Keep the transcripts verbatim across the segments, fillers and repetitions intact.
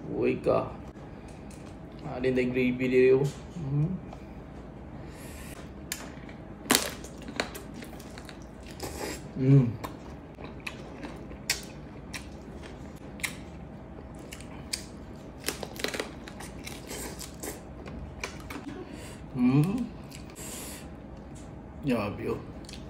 Uy ka. Alin na gravy dito. Mm. Mm. Mm. Yabi yun.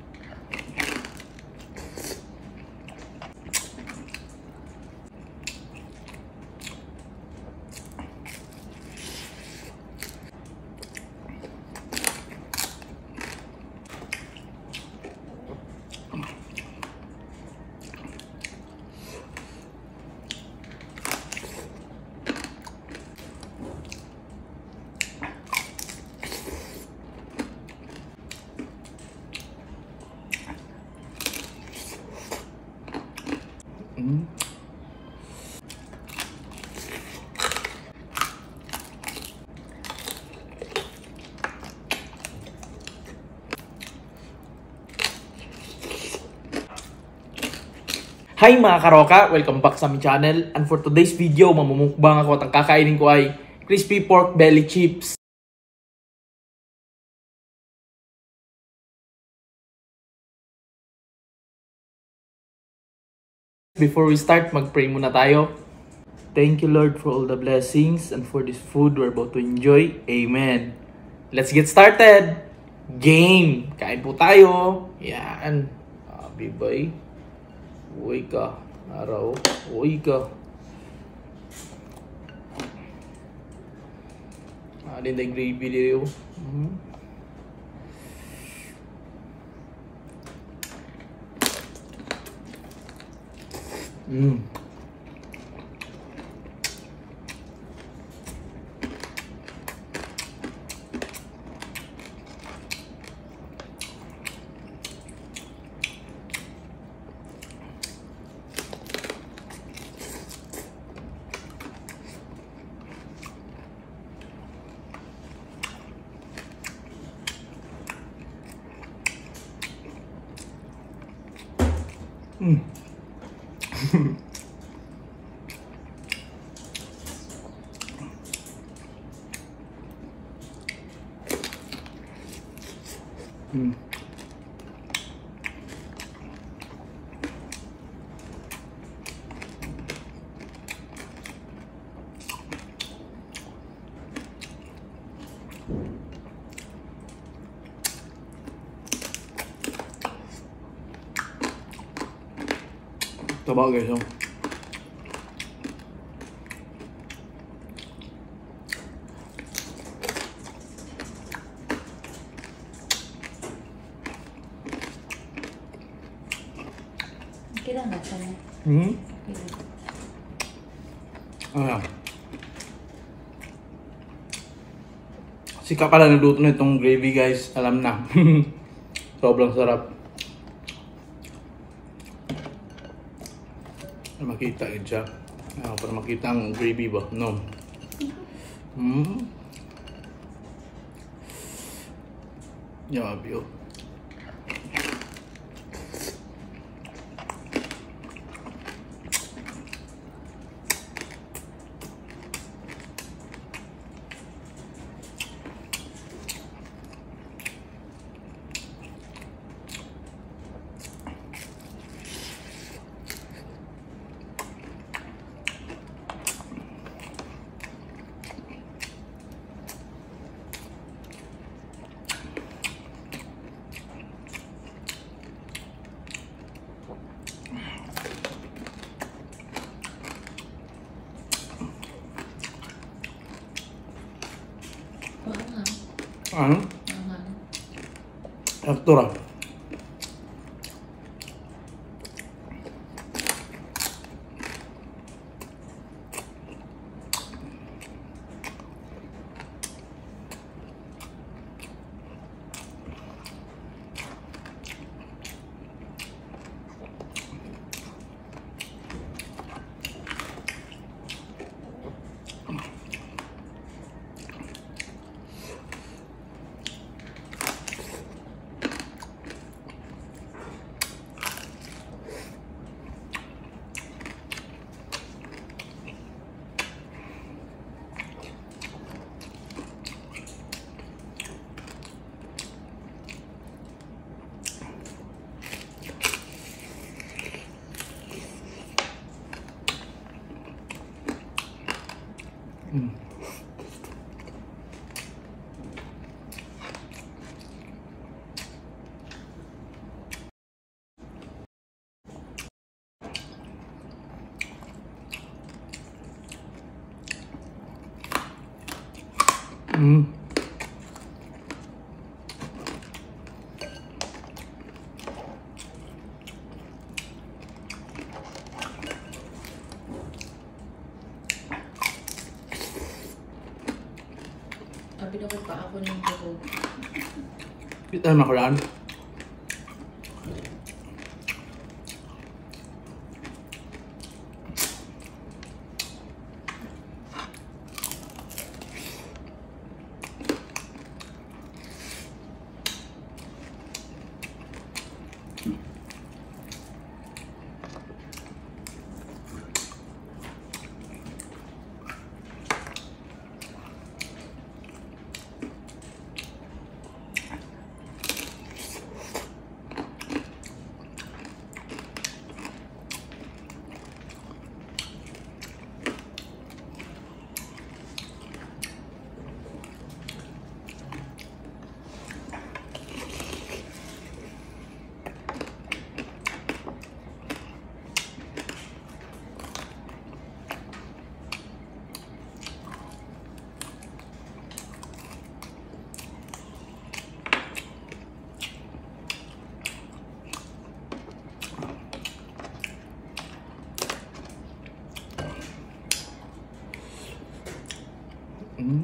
Mm. Hi mga karoka! Welcome back sa aming channel. And for today's video, mamumukbang ako at ang kakainin ko ay crispy pork belly chips. Before we start, mag-pray muna tayo. Thank you Lord for all the blessings and for this food we're about to enjoy. Amen. Let's get started! Game! Kain po tayo. Yan. Happy boy. Uy ka. Araw. Uy ka. Alin na gravy dito. Mm. Mm. Mm. Mm. Taba guys, oh. Kailan na siya? Hmm? Ayan. Sika pala nagluto na itong gravy guys. Alam na. Sobrang sarap. Makita yun siya. Ah, para makita ang gravy ba? No. Hmm. Yabi yun. Ano? Aktura. Mm. Mm. Sabi na ko pa ako ng buko. Kita na nakaraan. Mm.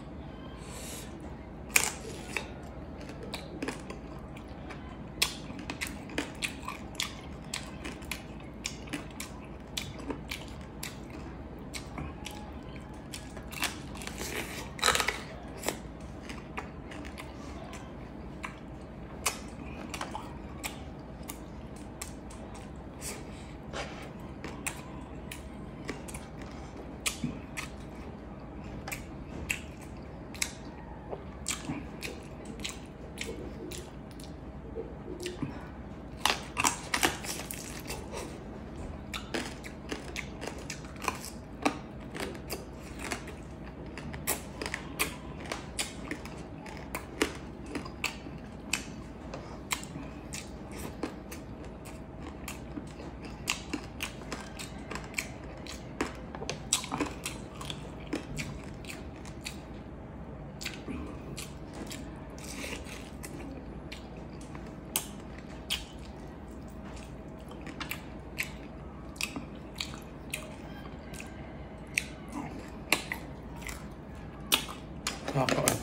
Nakakain.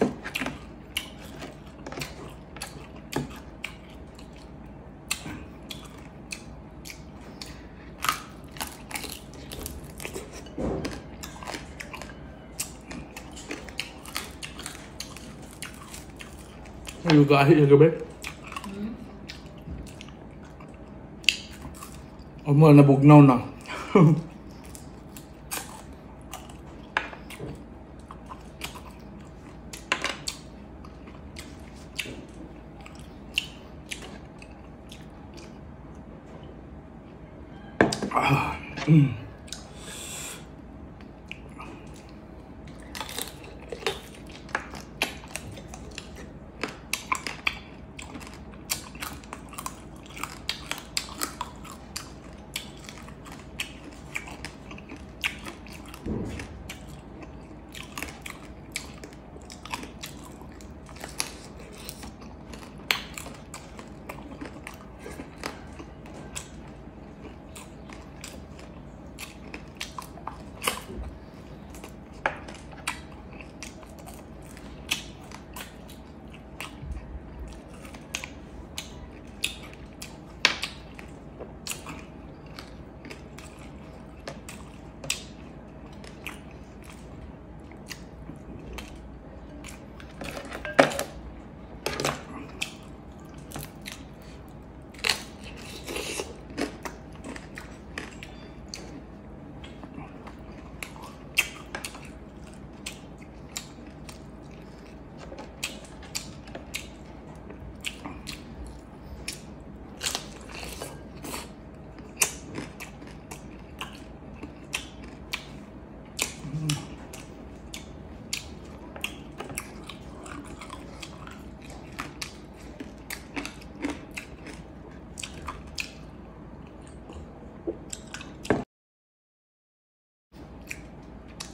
Ayo kahit ya gabi. Ang mga nabugnaw na. Ah, mm.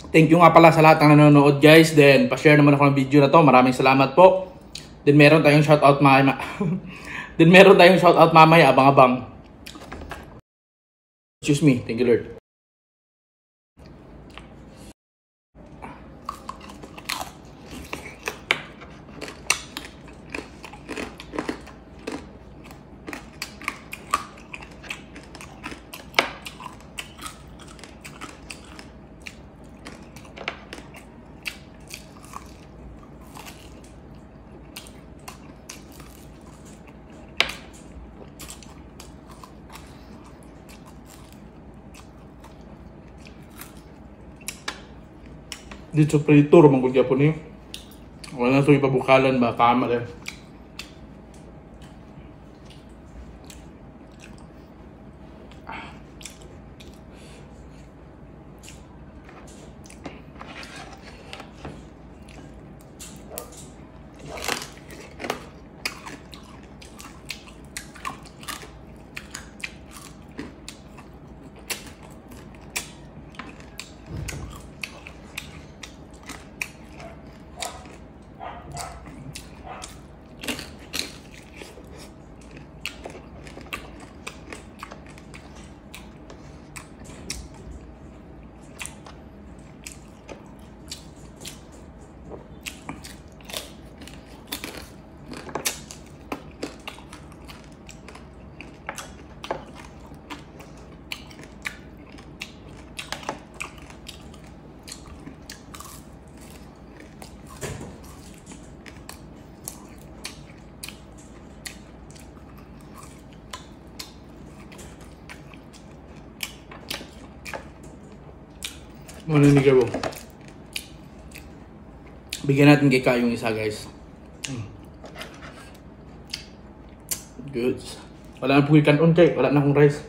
Thank you nga pala sa lahat ng nanonood guys. Then pa-share naman ako ng video na to. Maraming salamat po. Then meron tayong shoutout mamaya. Then meron tayong shoutout mamaya. Abang-abang. Excuse me. Thank you Lord. Dito prito ramang gud gyapon ni. Wala na to ipabukalan ba kama lang. Maninig ako. Bigyan natin kay Kayong isa guys. Good. Wala na po yung kanon kay. Wala na akong rice.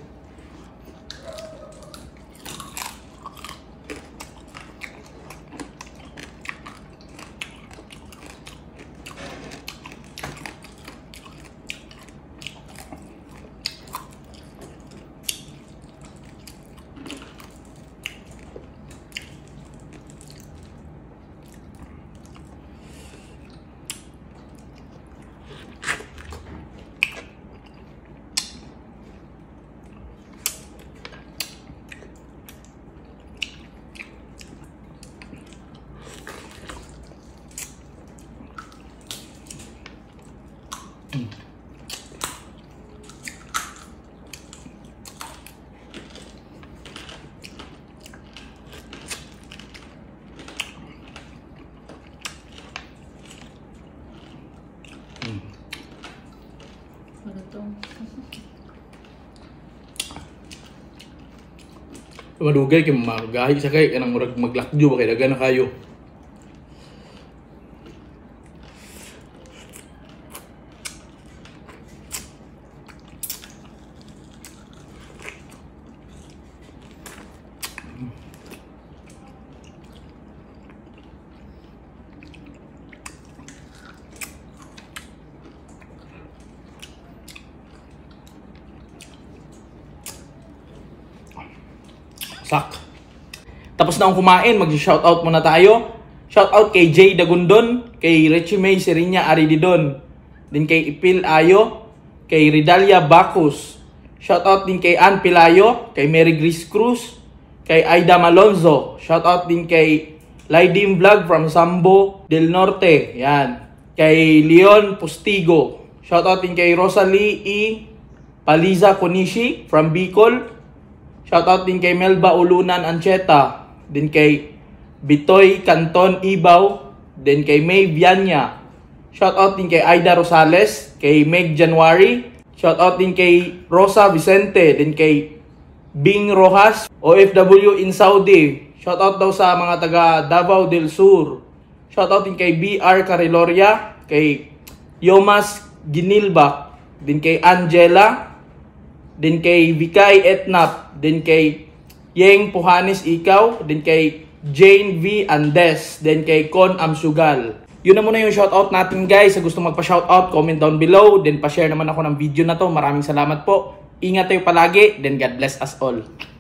Ano to? Madugay kay magahi sa kay kanang murag maglakjo ba kay dagan na kayo. Sak. Tapos na akong kumain, mag-shoutout muna tayo. Shoutout kay Jay Dagundon, kay Richie May Serinya Arididon, din kay Ipil Ayo, kay Ridalia Bacus. Shoutout din kay Ann Pilayo, kay Mary Grace Cruz, kay Aida Malonzo. Shoutout din kay Laidim Vlog from Sambo del Norte. Yan. Kay Leon Postigo. Shoutout din kay Rosalie E. Paliza Konishi from Bicol. Shoutout din kay Melba Ulunan Ancheta, din kay Bitoy Canton Ibaw, din kay May Vianya. Shoutout din kay Aida Rosales, kay Meg January. Shoutout din kay Rosa Vicente, din kay Bing Rojas, O F W in Saudi. Shoutout daw sa mga taga Davao del Sur. Shoutout din kay B R Cariloria, kay Yomas Ginilbak, din kay Angela, din kay Vikay Etnap, din kay Yeng Puhanis Ikaw, din kay Jane V. Andes, din kay Con Amsugal. Yun na muna yung shoutout natin guys. Sa gusto magpa-shoutout, comment down below. Then pa-share naman ako ng video na to. Maraming salamat po. Ingat tayo palagi. Then God bless us all.